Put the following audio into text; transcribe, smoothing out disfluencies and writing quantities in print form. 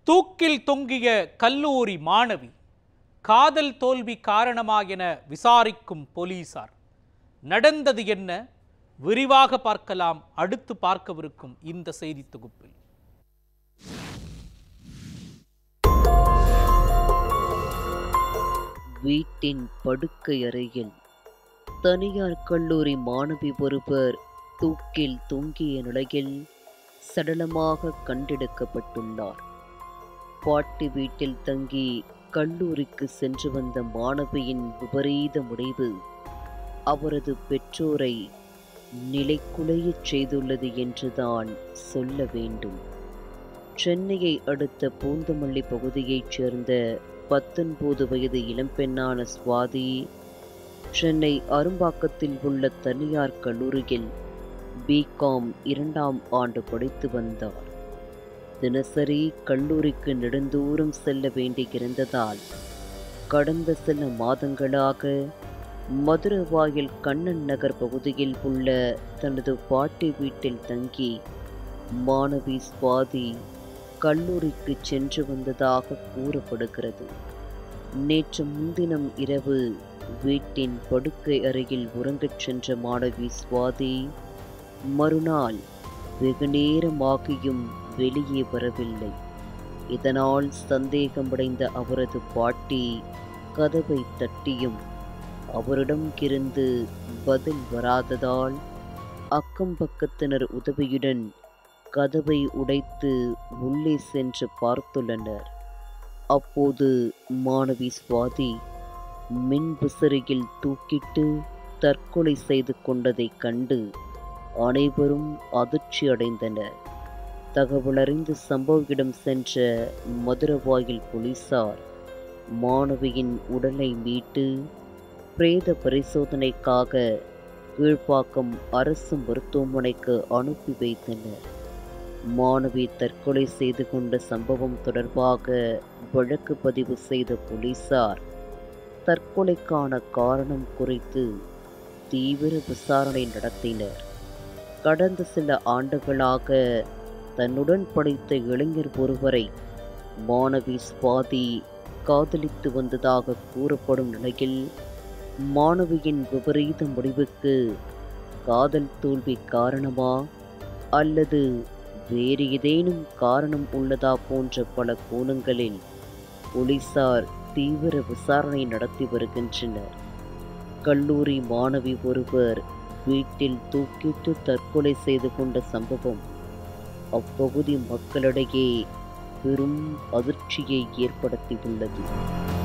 தூக்கில் தொங்கிய கல்லூரி மாணவி காதல் தோல்வி காரணமா என விசாரிக்கும் போலீசார். நடந்தது என்ன? விரிவாக பார்க்கலாம் அடுத்து பார்க்கவிருக்கும் இந்த செய்தி தொகுப்பில். வீட்டின் படுக்கை அறையில் தனியார் கல்லூரி மாணவி ஒருவர் தூக்கில் தொங்கிய நிலையில் சடலமாக கண்டெடுக்கப்பட்டுள்ளார். பாட்டி வீட்டில் தங்கி கல்லூரிக்கு சென்று வந்த மாணவியின் விபரீத முடிவு அவரது பெற்றோரை நிலைக்குலையச் செய்துள்ளது என்றுதான் சொல்ல வேண்டும். சென்னையை அடுத்த பூந்தமல்லி பகுதியைச் சேர்ந்த 19 வயது இளம்பெண்ணான சுவாதி சென்னை அரும்பாக்கத்தில் உள்ள தனியார் கல்லூரியில் பிகாம் 2ஆம் ஆண்டு படித்து வந்தார். தினசரி கல்லூரிக்கு நெடுந்தூரம் செல்ல வேண்டியிருந்ததால் கடந்த சில மாதங்களாக மதுரவாயல் கண்ணன் நகர் பகுதியில் உள்ள தனது பாட்டி வீட்டில் தங்கி மாணவி சுவாதி கல்லூரிக்கு சென்று வந்ததாக கூறப்படுகிறது. நேற்று முன்தினம் இரவு வீட்டின் படுக்கை அறையில் உறங்கச் சென்ற மாணவி சுவாதி மறுநாள் வெகு நேரமாகியும் வெளியே வரவில்லை. இதனால் சந்தேகமடைந்த அவரது பாட்டி கதவை தட்டியும் அவரிடம் இருந்து பதில் வராததால் அக்கம் பக்கத்தினர் உதவியுடன் கதவை உடைத்து உள்ளே சென்று பார்த்துள்ளனர். அப்போது மாணவி சுவாதி மின் விசிறியில் தூக்கிட்டு தற்கொலை செய்து கொண்டதைக் கண்டு அனைவரும் அதிர்ச்சி அடைந்தனர். தகவலறிந்து சம்பவ இடம் சென்ற மதுரவாயல் போலீசார் மாணவியின் உடலை மீட்டு பிரேத பரிசோதனைக்காக கீழ்ப்பாக்கம் அரசு மருத்துவமனைக்கு அனுப்பி வைத்தனர். மாணவி தற்கொலை செய்து கொண்ட சம்பவம் தொடர்பாக வழக்கு பதிவு செய்த போலீசார் தற்கொலைக்கான காரணம் குறித்து தீவிர விசாரணை நடத்தினர். கடந்த சில ஆண்டுகளாக தன்னுடன் படித்த இளைஞர் ஒருவரை மாணவி சுவாதி காதலித்து வந்ததாக கூறப்படும் நிலையில் மாணவியின் விபரீத முடிவுக்கு காதல் தோல்வி காரணமா அல்லது வேறு ஏதேனும் காரணம் உள்ளதா போன்ற பல கோணங்களில் போலீசார் தீவிர விசாரணை நடத்தி வருகின்றனர். கல்லூரி மாணவி ஒருவர் வீட்டில் தூக்கிட்டு தற்கொலை செய்து கொண்ட சம்பவம் அப்பகுதி மக்களிடையே பெரும் அதிர்ச்சியை ஏற்படுத்தியுள்ளது.